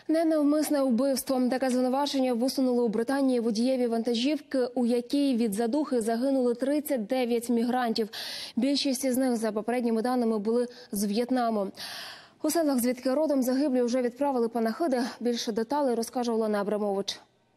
Ненавмисне вбивство. Таке звинувачення висунули у Британії водієві вантажівки, у якій від задухи загинули 39 мігрантів. Більшість із них, за попередніми даними, були з В'єтнаму. У селах, звідки родом загиблі, вже відправили панахиди. Більше деталей розкаже Олена Абрамович.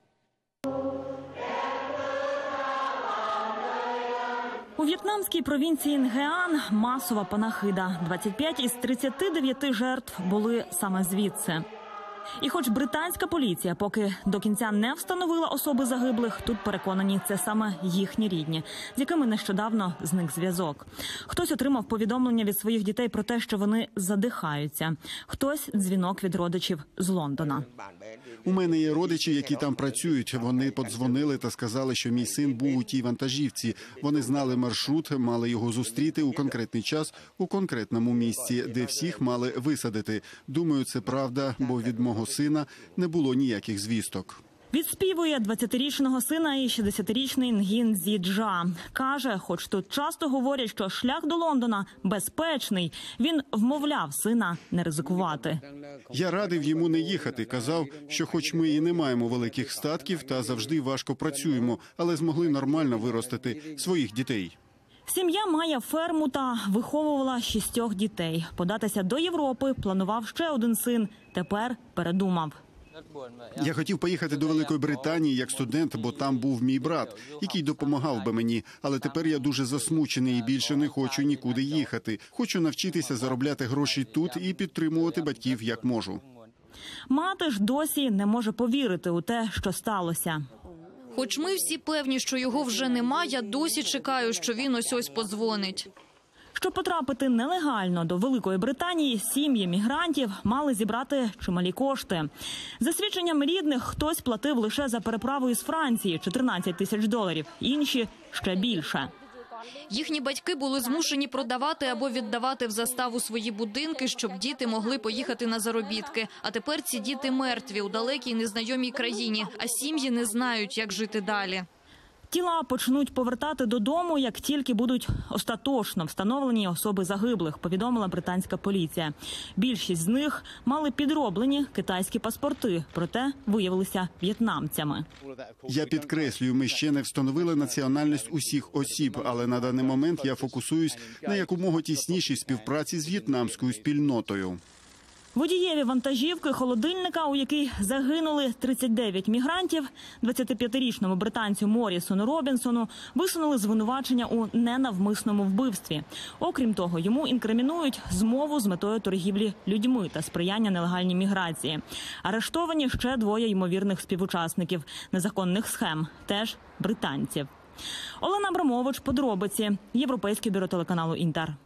У в'єтнамській провінції Нгеан масова панахида. 25 із 39 жертв були саме звідси. І хоч британська поліція поки до кінця не встановила особи загиблих, тут переконані, це саме їхні рідні, з якими нещодавно зник зв'язок. Хтось отримав повідомлення від своїх дітей про те, що вони задихаються. Хтось – дзвінок від родичів з Лондона. У мене є родичі, які там працюють. Вони подзвонили та сказали, що мій син був у тій вантажівці. Вони знали маршрут, мали його зустріти у конкретний час, у конкретному місці, де всіх мали висадити. Думаю, це правда, бо від мого сина не було ніяких звісток. Відспівує 20-річного сина і 60-річний Нгін Зі Джа. Каже, хоч тут часто говорять, що шлях до Лондона безпечний, він вмовляв сина не ризикувати. Я радив йому не їхати. Казав, що хоч ми і не маємо великих статків та завжди важко працюємо, але змогли нормально виростити своїх дітей. Сім'я має ферму та виховувала 6 дітей. Податися до Європи планував ще один син. Тепер передумав. Я хотів поїхати до Великої Британії як студент, бо там був мій брат, який допомагав би мені. Але тепер я дуже засмучений і більше не хочу нікуди їхати. Хочу навчитися заробляти гроші тут і підтримувати батьків як можу. Мати ж досі не може повірити у те, що сталося. Хоч ми всі певні, що його вже нема, я досі чекаю, що він ось подзвонить. Щоб потрапити нелегально до Великої Британії, сім'ї мігрантів мали зібрати чималі кошти. За свідченням рідних, хтось платив лише за переправу із Франції – $14 тисяч, інші – ще більше. Їхні батьки були змушені продавати або віддавати в заставу свої будинки, щоб діти могли поїхати на заробітки. А тепер ці діти мертві у далекій незнайомій країні, а сім'ї не знають, як жити далі. Тіла почнуть повертати додому, як тільки будуть остаточно встановлені особи загиблих, повідомила британська поліція. Більшість з них мали підроблені китайські паспорти, проте виявилися в'єтнамцями. Я підкреслюю, ми ще не встановили національність усіх осіб, але на даний момент я фокусуюсь на якомога тіснішій співпраці з в'єтнамською спільнотою. Водієві вантажівки холодильника, у якій загинули 39 мігрантів, 25-річному британцю Морісону Робінсону висунули звинувачення у ненавмисному вбивстві. Окрім того, йому інкримінують змову з метою торгівлі людьми та сприяння нелегальній міграції. Арештовані ще 2 ймовірних співучасників незаконних схем, теж британців. Олена Абрамович, подробиці, Європейське бюро телеканалу «Інтер».